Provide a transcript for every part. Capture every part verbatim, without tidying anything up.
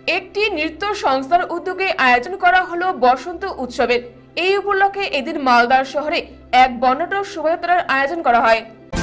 একটি নৃত্য সংস্থার উদ্যোগে আয়োজন করা হলো বসন্ত উৎসবের। এই উপলক্ষে এদিন মালদা শহরে এক বর্ণাঢ্য শোভাযাত্রার আয়োজন করা হয়।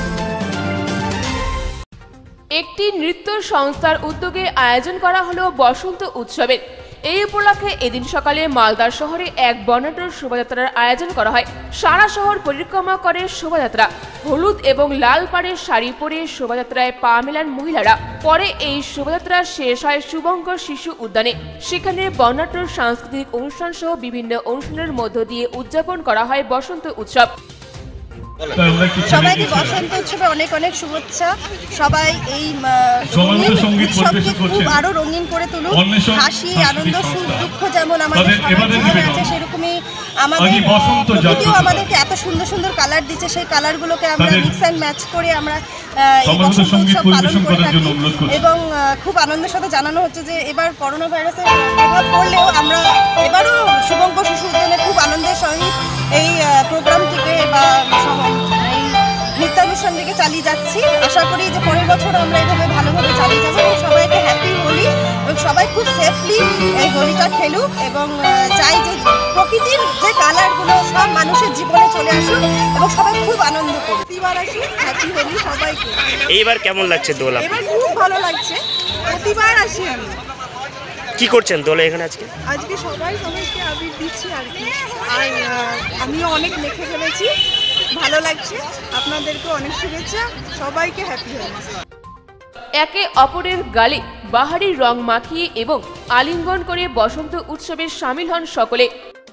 একটি নৃত্য সংস্থার উদ্যোগে আয়োজন করা হলো বসন্ত উৎসবের। এই উপলক্ষে এদিন সকালে মালদা শহরে এক বর্ণাঢ্য শোভাযাত্রার আয়োজন করা হয়। সারা শহর পরিক্রমা করে শোভাযাত্রা। হলুদ এবং লাল পাড়ের শাড়ি পরে শোভাযাত্রায় পা মেলান মহিলারা। পরে এই শোভাযাত্রা শেষ হয় শুভঙ্কর শিশু উদ্যানে। সেখানে বর্ণাঢ্য সাংস্কৃতিক অনুষ্ঠান সহ বিভিন্ন অনুষ্ঠানের মধ্য দিয়ে উদযাপন করা হয় বসন্ত উৎসব। সবাইকে বসন্ত উৎসবে অনেক অনেক শুভেচ্ছা। সবাই এই উৎসবকে খুব আরো রঙিন করে তুলুক। হাসি, আনন্দ, সুখ, দুঃখ যেমন আমাদের সবার আছে, সেরকমই আমাদের প্রকৃতিও আমাদেরকে এত সুন্দর সুন্দর কালার দিচ্ছে। সেই কালারগুলোকে আমরা মিক্স অ্যান্ড ম্যাচ করে আমরা এই বসন্ত উৎসব পালন করে থাকি। এবং খুব আনন্দের সাথে জানানো হচ্ছে যে এবার করোনা ভাইরাসের প্রভাব পড়লেও আমরা এবারও শুভঙ্কর শিশু উদ্যানে খুব আনন্দের সহিত এই প্রোগ্রামটিকে বা এই নৃত্যানুষ্ঠানটিকে চালিয়ে যাচ্ছি। আশা করি যে পরের বছর আমরা এভাবে ভালোভাবে চালিয়ে যাবো এবং সবাইকে হ্যাপি হোলি এবং সবাই খুব সেফলি এই হোলিটা খেলুক এবং চাই যে প্রকৃতির যে কালারগুলো সব মানুষের জীবনে চলে আসুক এবং সবাই খুব আনন্দ করুক। প্রতিবার আসি, হ্যাপি হোলি সবাইকে। এইবার কেমন লাগছে দোল? এবার খুব ভালো লাগছে, প্রতিবার আসি আমি। কি করছেন দোলে এখানে আজকে? আজকে সবাই সবাইকে আবির দিচ্ছি আর কি। আর আমিও অনেক মেখে ফেলেছি, ভালো লাগছে। আপনাদেরকে অনেক শুভেচ্ছা, সবাইকে হ্যাপি হোলি। একে অপরের গালে বাহারি রং মাখিয়ে এবং আলিঙ্গন করে বসন্ত উৎসবে শামিল হন সকলে।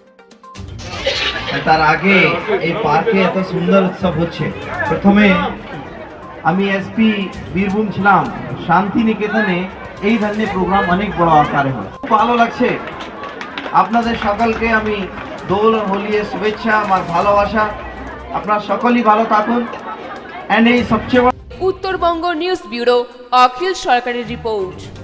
তার আগে এই পার্কে এত সুন্দর উৎসব হচ্ছে। প্রথমে আমি এসপি বীরভূম ছিলাম, শান্তিনিকেতনে এই ধরনের প্রোগ্রাম অনেক বড় আকারে হয়। ভালো লাগছে। আপনাদের সকলকে আমি দোল হোলির শুভেচ্ছা, আমার ভালোবাসা। আপনারা সকলেই ভালো থাকুন। এন্ড এই সবচেয়ে উত্তরবঙ্গ নিউজ ব্যুরো, অখিল সরকারের রিপোর্ট।